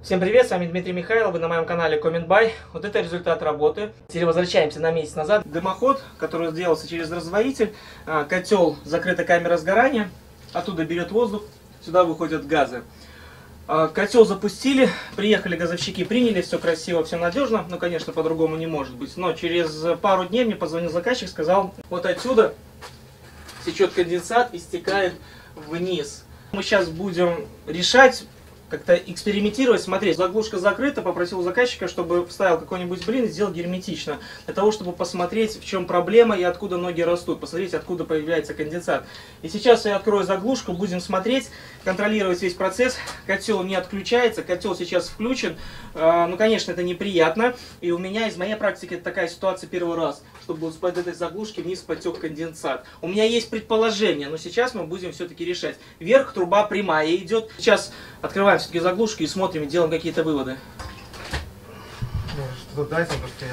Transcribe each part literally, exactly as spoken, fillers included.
Всем привет, с вами Дмитрий Михайлов, вы на моем канале Comment By. Вот это результат работы. Теперь возвращаемся на месяц назад. Дымоход, который сделался через раздвоитель, котел, закрытая камера сгорания, оттуда берет воздух, сюда выходят газы. Котел запустили, приехали газовщики, приняли, все красиво, все надежно, ну конечно по-другому не может быть. Но через пару дней мне позвонил заказчик, сказал, вот отсюда течет конденсат и стекает вниз. Мы сейчас будем решать, как-то экспериментировать, смотреть. Заглушка закрыта, попросил заказчика, чтобы вставил какой-нибудь блин и сделал герметично. Для того, чтобы посмотреть, в чем проблема и откуда ноги растут. Посмотреть, откуда появляется конденсат. И сейчас я открою заглушку, будем смотреть, контролировать весь процесс. Котел не отключается, котел сейчас включен. Ну, конечно, это неприятно. И у меня из моей практики такая ситуация первый раз, чтобы под этой заглушки вниз потек конденсат. У меня есть предположение, но сейчас мы будем все-таки решать. Вверх труба прямая идет. Сейчас открываем все-таки заглушки и смотрим, и делаем какие-то выводы. Ну, что-то дайте, потому что я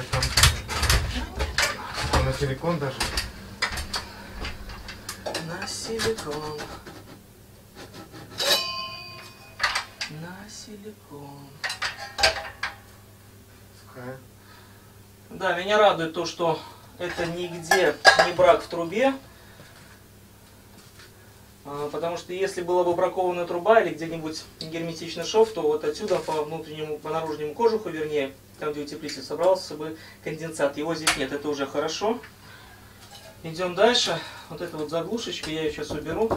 там на силикон даже. На силикон. На силикон. Пускай. Да, меня радует то, что это нигде не брак в трубе. Потому что если была бы бракованная труба или где-нибудь герметичный шов, то вот отсюда по внутреннему, по наружнему кожуху, вернее, там где утеплитель, собрался бы конденсат. Его здесь нет, это уже хорошо. Идем дальше. Вот эта вот заглушечка, я ее сейчас уберу.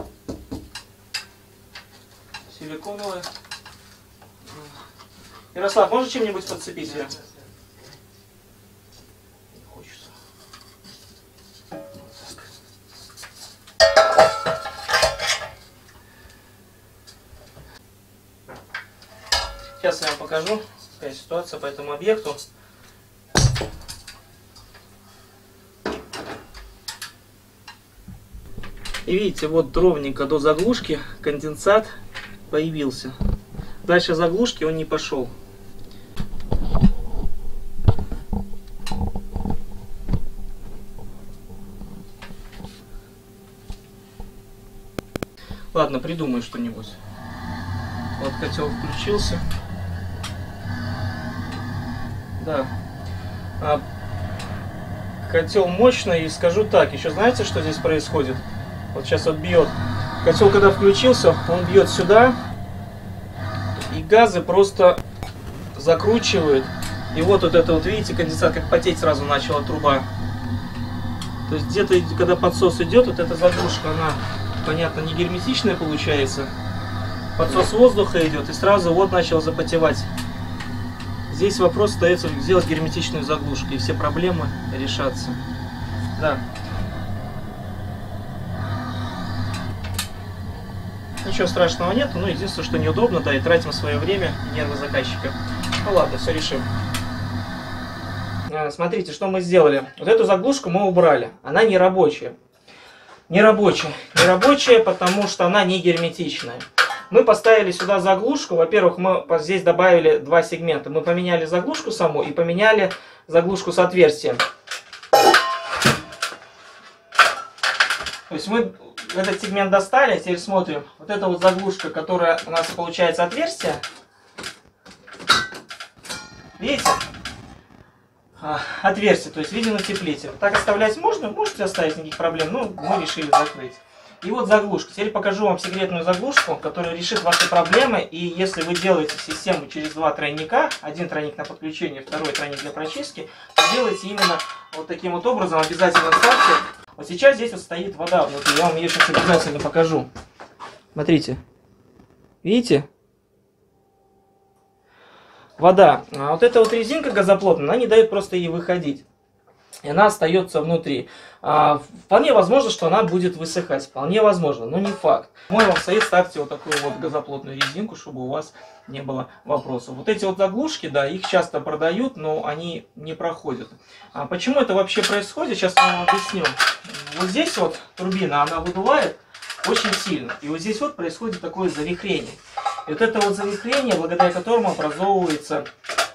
Силиконовая. Ярослав, можно чем-нибудь подцепить ее? Сейчас я вам покажу, какая ситуация по этому объекту. И видите, вот ровненько до заглушки конденсат появился. Дальше заглушки он не пошел. Ладно, придумаю что-нибудь. Вот котел включился. Да. А, котел мощный, и скажу так, еще знаете, что здесь происходит? Вот сейчас вот бьет. Котел, когда включился, он бьет сюда, и газы просто закручивают. И вот, вот это вот, видите, конденсат как потеть сразу начала труба. То есть где-то, когда подсос идет, вот эта заглушка, она, понятно, не герметичная получается. Подсос воздуха идет, и сразу вот начал запотевать. Здесь вопрос остается сделать герметичную заглушку, и все проблемы решатся. Да. Ничего страшного нет, но единственное, что неудобно, да, и тратим свое время и нервы заказчика. Ну ладно, все решим. Смотрите, что мы сделали. Вот эту заглушку мы убрали. Она не рабочая. Не рабочая. Не рабочая, потому что она не герметичная. Мы поставили сюда заглушку. Во-первых, мы здесь добавили два сегмента. Мы поменяли заглушку саму и поменяли заглушку с отверстием. То есть мы этот сегмент достали, теперь смотрим. Вот эта вот заглушка, которая у нас получается отверстие. Видите? А, отверстие, то есть виден утеплитель. Так оставлять можно? Можете оставить, никаких проблем. Но мы решили закрыть. И вот заглушка. Теперь покажу вам секретную заглушку, которая решит ваши проблемы. И если вы делаете систему через два тройника, один тройник на подключение, второй тройник для прочистки, то делайте именно вот таким вот образом, обязательно ставьте. Вот сейчас здесь вот стоит вода внутри. Я вам ее сейчас обязательно покажу. Смотрите. Видите? Вода. А вот эта вот резинка газоплотная, она не дает просто ей выходить. И она остается внутри. А, вполне возможно, что она будет высыхать. Вполне возможно, но не факт. Мой вам совет: ставьте вот такую вот газоплотную резинку, чтобы у вас не было вопросов. Вот эти вот заглушки, да, их часто продают, но они не проходят. А почему это вообще происходит? Сейчас я вам объясню. Вот здесь вот турбина, она выдувает очень сильно. И вот здесь вот происходит такое завихрение. И вот это вот завихрение, благодаря которому образовывается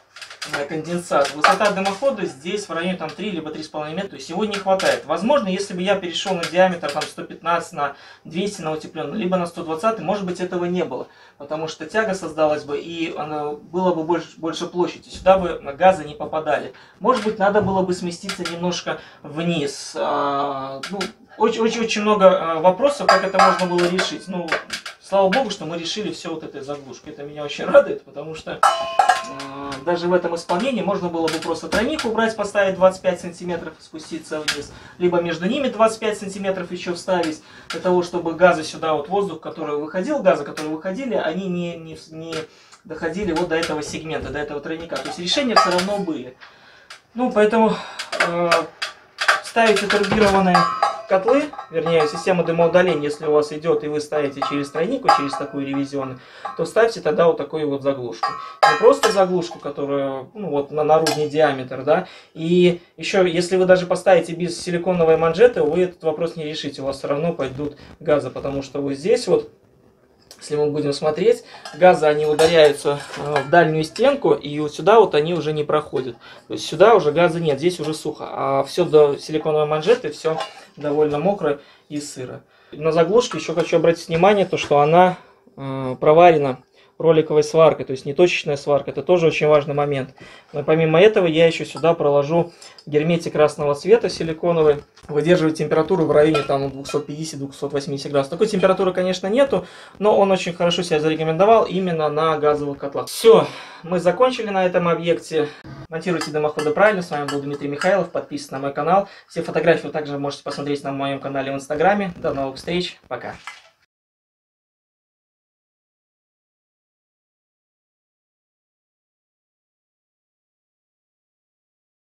конденсат. Высота дымохода здесь в районе там три либо три с половиной метра, то есть его не хватает. Возможно, если бы я перешел на диаметр там сто пятнадцать на двести на утепленный, либо на сто двадцать, может быть этого не было, потому что тяга создалась бы и она, было бы больше, больше площади, сюда бы газы не попадали. Может быть, надо было бы сместиться немножко вниз. А, ну, очень-очень много вопросов, как это можно было решить. Ну, слава богу, что мы решили все вот этой заглушкой. Это меня очень радует, потому что э, даже в этом исполнении можно было бы просто тройник убрать, поставить двадцать пять сантиметров, спуститься вниз. Либо между ними двадцать пять сантиметров еще вставить, для того, чтобы газы сюда, вот воздух, который выходил, газы, которые выходили, они не, не, не доходили вот до этого сегмента, до этого тройника. То есть решения все равно были. Ну, поэтому э, ставите турбированные котлы, вернее, система дымоудаления, если у вас идет и вы ставите через тройнику, через такую ревизионную, то ставьте тогда вот такую вот заглушку. Не просто заглушку, которая, ну, вот на наружный диаметр, да, и еще, если вы даже поставите без силиконовой манжеты, вы этот вопрос не решите, у вас все равно пойдут газы, потому что вот здесь вот, если мы будем смотреть, газы, они ударяются в дальнюю стенку, и вот сюда вот они уже не проходят. То есть сюда уже газа нет, здесь уже сухо. А все до силиконовой манжеты, все довольно мокро и сыро. На заглушке еще хочу обратить внимание, то, что она э, проварена роликовой сваркой, то есть не точечная сварка. Это тоже очень важный момент. Но помимо этого я еще сюда проложу герметик красного цвета силиконовый. Выдерживает температуру в районе там двухсот пятидесяти — двухсот восьмидесяти градусов. Такой температуры, конечно, нету, но он очень хорошо себя зарекомендовал именно на газовых котлах. Все, мы закончили на этом объекте. Монтируйте дымоходы правильно. С вами был Дмитрий Михайлов. Подписывайтесь на мой канал. Все фотографии вы также можете посмотреть на моем канале в Инстаграме. До новых встреч. Пока.